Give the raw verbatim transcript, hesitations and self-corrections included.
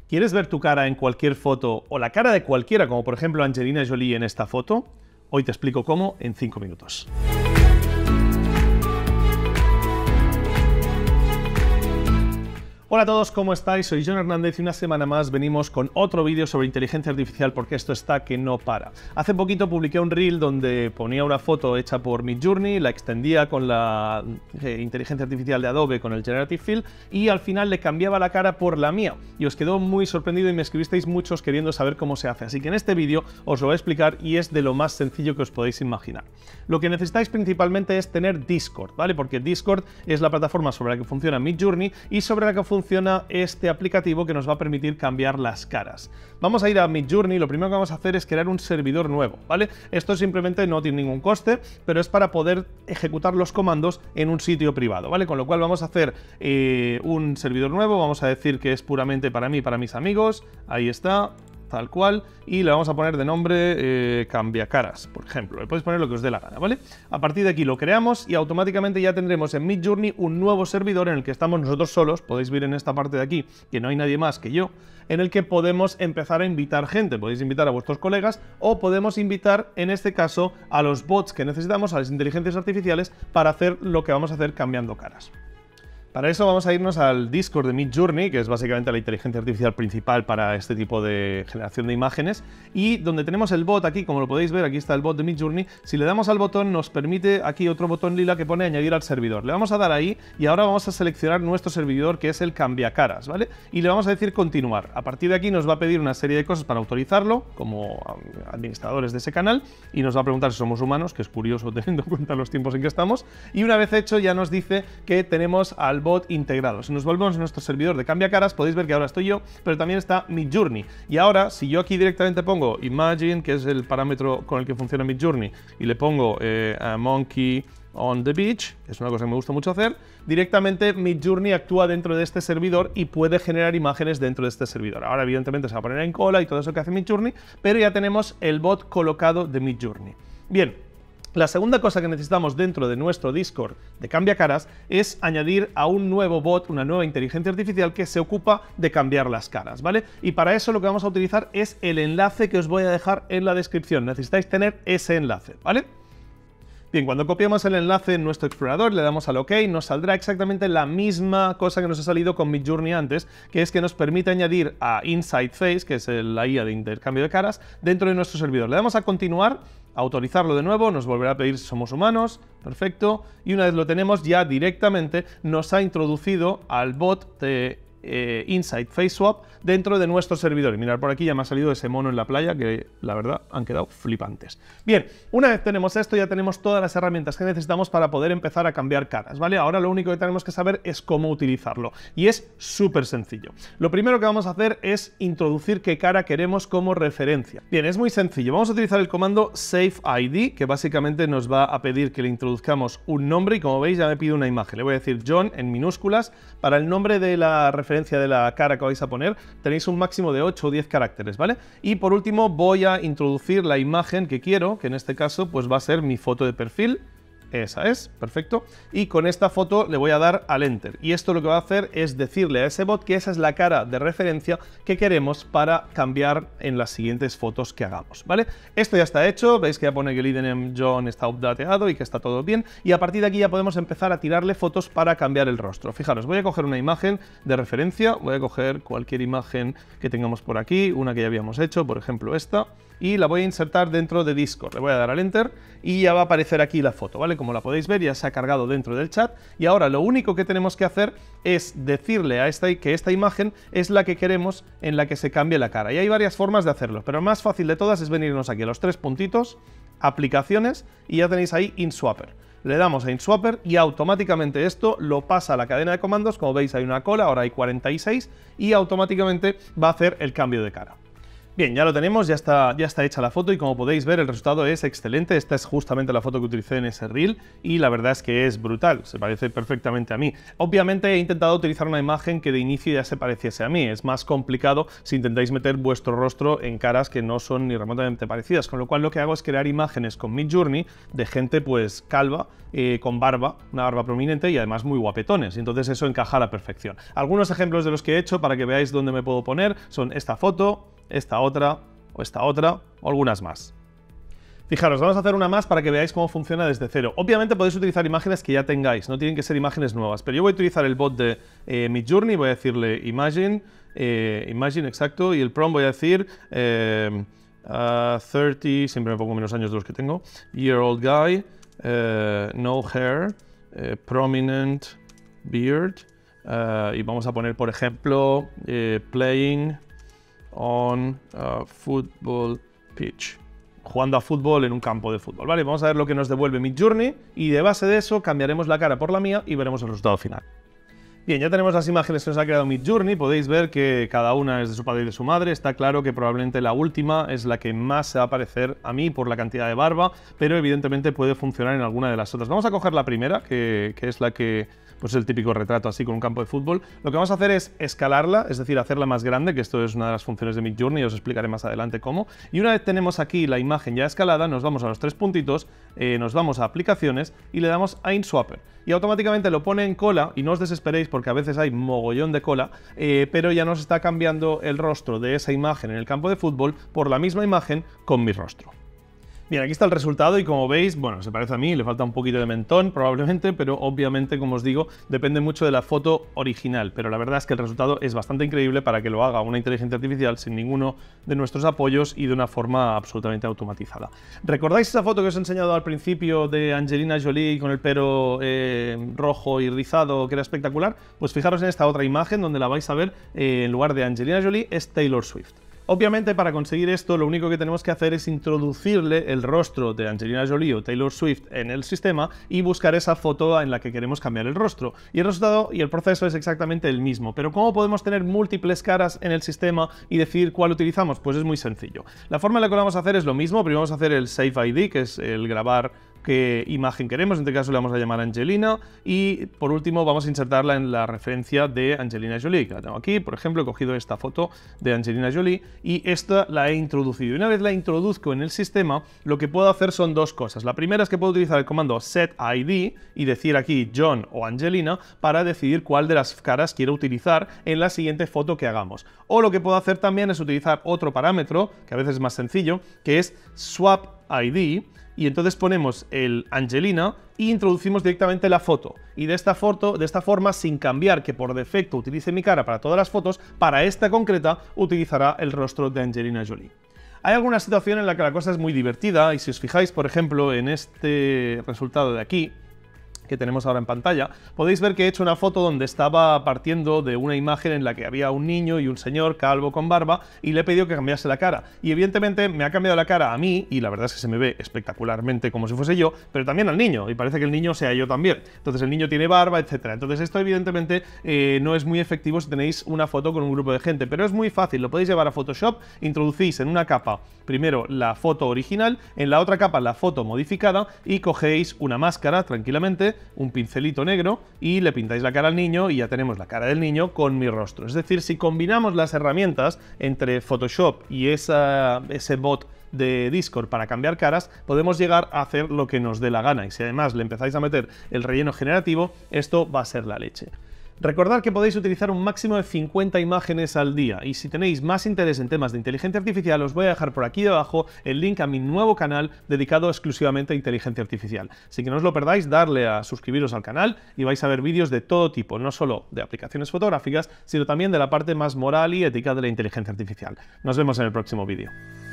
¿Quieres ver tu cara en cualquier foto o la cara de cualquiera, como por ejemplo Angelina Jolie en esta foto? Hoy te explico cómo en cinco minutos. Hola a todos, ¿cómo estáis? Soy Jon Hernández y una semana más venimos con otro vídeo sobre inteligencia artificial porque esto está que no para. Hace poquito publiqué un reel donde ponía una foto hecha por Midjourney, la extendía con la eh, inteligencia artificial de Adobe con el Generative Fill y al final le cambiaba la cara por la mía. Y os quedó muy sorprendido y me escribisteis muchos queriendo saber cómo se hace. Así que en este vídeo os lo voy a explicar y es de lo más sencillo que os podéis imaginar. Lo que necesitáis principalmente es tener Discord, ¿vale? Porque Discord es la plataforma sobre la que funciona Midjourney y sobre la que funciona funciona este aplicativo que nos va a permitir cambiar las caras. Vamos a ir a Midjourney, lo primero que vamos a hacer es crear un servidor nuevo, ¿vale? Esto simplemente no tiene ningún coste, pero es para poder ejecutar los comandos en un sitio privado, ¿vale? Con lo cual vamos a hacer eh, un servidor nuevo, vamos a decir que es puramente para mí, para mis amigos, ahí está, tal cual, y le vamos a poner de nombre eh, Cambiacaras, por ejemplo. Le podéis poner lo que os dé la gana, ¿vale? A partir de aquí lo creamos y automáticamente ya tendremos en Midjourney un nuevo servidor en el que estamos nosotros solos. Podéis ver en esta parte de aquí que no hay nadie más que yo, en el que podemos empezar a invitar gente. Podéis invitar a vuestros colegas o podemos invitar, en este caso, a los bots que necesitamos, a las inteligencias artificiales, para hacer lo que vamos a hacer cambiando caras. Para eso vamos a irnos al Discord de Midjourney, que es básicamente la inteligencia artificial principal para este tipo de generación de imágenes, y donde tenemos el bot aquí, como lo podéis ver, aquí está el bot de Midjourney. Si le damos al botón nos permite aquí otro botón lila que pone añadir al servidor. Le vamos a dar ahí y ahora vamos a seleccionar nuestro servidor, que es el Cambiacaras, ¿vale? Y le vamos a decir continuar. A partir de aquí nos va a pedir una serie de cosas para autorizarlo, como administradores de ese canal, y nos va a preguntar si somos humanos, que es curioso teniendo en cuenta los tiempos en que estamos, y una vez hecho ya nos dice que tenemos al bot integrado. Si nos volvemos a nuestro servidor de Cambiacaras, podéis ver que ahora estoy yo, pero también está Midjourney. Y ahora, si yo aquí directamente pongo Imagine, que es el parámetro con el que funciona Midjourney, y le pongo eh, a Monkey on the Beach, que es una cosa que me gusta mucho hacer, directamente Midjourney actúa dentro de este servidor y puede generar imágenes dentro de este servidor. Ahora, evidentemente, se va a poner en cola y todo eso que hace Midjourney, pero ya tenemos el bot colocado de Midjourney. Bien. La segunda cosa que necesitamos dentro de nuestro Discord de Cambiacaras es añadir a un nuevo bot, una nueva inteligencia artificial que se ocupa de cambiar las caras, ¿vale? Y para eso lo que vamos a utilizar es el enlace que os voy a dejar en la descripción. Necesitáis tener ese enlace, ¿vale? Bien, cuando copiamos el enlace en nuestro explorador, le damos al OK, nos saldrá exactamente la misma cosa que nos ha salido con Midjourney antes, que es que nos permite añadir a Inside Face, que es la I A de intercambio de caras, dentro de nuestro servidor. Le damos a continuar, a autorizarlo de nuevo, nos volverá a pedir si somos humanos, perfecto, y una vez lo tenemos ya directamente nos ha introducido al bot de Eh, Inside Face Swap dentro de nuestro servidor. Y mirad, por aquí ya me ha salido ese mono en la playa que la verdad han quedado flipantes. Bien, una vez tenemos esto ya tenemos todas las herramientas que necesitamos para poder empezar a cambiar caras, ¿vale? Ahora lo único que tenemos que saber es cómo utilizarlo y es súper sencillo. Lo primero que vamos a hacer es introducir qué cara queremos como referencia. Bien, es muy sencillo. Vamos a utilizar el comando Save I D, que básicamente nos va a pedir que le introduzcamos un nombre y como veis ya me pide una imagen. Le voy a decir John en minúsculas. Para el nombre de la referencia de la cara que vais a poner tenéis un máximo de ocho o diez caracteres, ¿vale? Y por último voy a introducir la imagen que quiero, que en este caso pues va a ser mi foto de perfil. Esa es, perfecto. Y con esta foto le voy a dar al Enter. Y esto lo que va a hacer es decirle a ese bot que esa es la cara de referencia que queremos para cambiar en las siguientes fotos que hagamos, ¿vale? Esto ya está hecho, veis que ya pone que el I D name John está updateado y que está todo bien. Y a partir de aquí ya podemos empezar a tirarle fotos para cambiar el rostro. Fijaros, voy a coger una imagen de referencia, voy a coger cualquier imagen que tengamos por aquí, una que ya habíamos hecho, por ejemplo esta, y la voy a insertar dentro de Discord. Le voy a dar al Enter y ya va a aparecer aquí la foto, ¿vale? Como la podéis ver, ya se ha cargado dentro del chat y ahora lo único que tenemos que hacer es decirle a esta que esta imagen es la que queremos en la que se cambie la cara. Y hay varias formas de hacerlo, pero la más fácil de todas es venirnos aquí a los tres puntitos, aplicaciones, y ya tenéis ahí InSwapper. Le damos a InSwapper y automáticamente esto lo pasa a la cadena de comandos. Como veis hay una cola, ahora hay cuarenta y seis y automáticamente va a hacer el cambio de cara. Bien, ya lo tenemos, ya está, ya está hecha la foto y como podéis ver el resultado es excelente. Esta es justamente la foto que utilicé en ese reel y la verdad es que es brutal, se parece perfectamente a mí. Obviamente he intentado utilizar una imagen que de inicio ya se pareciese a mí. Es más complicado si intentáis meter vuestro rostro en caras que no son ni remotamente parecidas, con lo cual lo que hago es crear imágenes con Midjourney de gente pues calva, eh, con barba, una barba prominente y además muy guapetones, y entonces eso encaja a la perfección. Algunos ejemplos de los que he hecho para que veáis dónde me puedo poner son esta foto, esta otra, o esta otra, o algunas más. Fijaros, vamos a hacer una más para que veáis cómo funciona desde cero. Obviamente podéis utilizar imágenes que ya tengáis, no tienen que ser imágenes nuevas, pero yo voy a utilizar el bot de eh, Midjourney, voy a decirle Imagine, eh, Imagine, exacto, y el prompt voy a decir eh, uh, treinta, siempre me pongo menos años de los que tengo, year old guy, uh, no hair, uh, prominent beard, uh, y vamos a poner, por ejemplo, eh, playing on a football pitch, jugando a fútbol en un campo de fútbol, ¿vale? Vamos a ver lo que nos devuelve Midjourney y de base de eso cambiaremos la cara por la mía y veremos el resultado final. Bien, ya tenemos las imágenes que nos ha creado Midjourney, podéis ver que cada una es de su padre y de su madre, está claro que probablemente la última es la que más se va a parecer a mí por la cantidad de barba, pero evidentemente puede funcionar en alguna de las otras. Vamos a coger la primera, que, que es la que pues el típico retrato así con un campo de fútbol. Lo que vamos a hacer es escalarla, es decir, hacerla más grande, que esto es una de las funciones de Midjourney, os explicaré más adelante cómo. Y una vez tenemos aquí la imagen ya escalada, nos vamos a los tres puntitos, eh, nos vamos a aplicaciones y le damos a InSwapper. Y automáticamente lo pone en cola, y no os desesperéis porque a veces hay mogollón de cola, eh, pero ya nos está cambiando el rostro de esa imagen en el campo de fútbol por la misma imagen con mi rostro. Bien, aquí está el resultado y como veis, bueno, se parece a mí, le falta un poquito de mentón probablemente, pero obviamente, como os digo, depende mucho de la foto original, pero la verdad es que el resultado es bastante increíble para que lo haga una inteligencia artificial sin ninguno de nuestros apoyos y de una forma absolutamente automatizada. ¿Recordáis esa foto que os he enseñado al principio de Angelina Jolie con el pelo eh, rojo y rizado que era espectacular? Pues fijaros en esta otra imagen donde la vais a ver, eh, en lugar de Angelina Jolie es Taylor Swift. Obviamente, para conseguir esto, lo único que tenemos que hacer es introducirle el rostro de Angelina Jolie o Taylor Swift en el sistema y buscar esa foto en la que queremos cambiar el rostro. Y el resultado y el proceso es exactamente el mismo. Pero ¿cómo podemos tener múltiples caras en el sistema y decidir cuál utilizamos? Pues es muy sencillo. La forma en la que lo vamos a hacer es lo mismo. Primero vamos a hacer el Save I D, que es el grabar qué imagen queremos, en este caso le vamos a llamar Angelina, y por último vamos a insertarla en la referencia de Angelina Jolie, que la tengo aquí. Por ejemplo, he cogido esta foto de Angelina Jolie y esta la he introducido. Y una vez la introduzco en el sistema, lo que puedo hacer son dos cosas. La primera es que puedo utilizar el comando setID y decir aquí John o Angelina para decidir cuál de las caras quiero utilizar en la siguiente foto que hagamos. O lo que puedo hacer también es utilizar otro parámetro, que a veces es más sencillo, que es SwapID, y entonces ponemos el Angelina e introducimos directamente la foto. Y de esta, foto, de esta forma, sin cambiar que por defecto utilice mi cara para todas las fotos, para esta concreta utilizará el rostro de Angelina Jolie. Hay alguna situación en la que la cosa es muy divertida y si os fijáis, por ejemplo, en este resultado de aquí, que tenemos ahora en pantalla, podéis ver que he hecho una foto donde estaba partiendo de una imagen en la que había un niño y un señor calvo con barba y le he pedido que cambiase la cara. Y evidentemente me ha cambiado la cara a mí y la verdad es que se me ve espectacularmente como si fuese yo, pero también al niño y parece que el niño sea yo también. Entonces el niño tiene barba, etcétera. Entonces esto evidentemente eh, no es muy efectivo si tenéis una foto con un grupo de gente, pero es muy fácil, lo podéis llevar a Photoshop, introducís en una capa primero la foto original, en la otra capa la foto modificada y cogéis una máscara tranquilamente, un pincelito negro y le pintáis la cara al niño y ya tenemos la cara del niño con mi rostro. Es decir, si combinamos las herramientas entre Photoshop y esa, ese bot de Discord para cambiar caras, podemos llegar a hacer lo que nos dé la gana y si además le empezáis a meter el relleno generativo, esto va a ser la leche. Recordad que podéis utilizar un máximo de cincuenta imágenes al día y si tenéis más interés en temas de inteligencia artificial os voy a dejar por aquí debajo el link a mi nuevo canal dedicado exclusivamente a inteligencia artificial. Así que no os lo perdáis, darle a suscribiros al canal y vais a ver vídeos de todo tipo, no solo de aplicaciones fotográficas, sino también de la parte más moral y ética de la inteligencia artificial. Nos vemos en el próximo vídeo.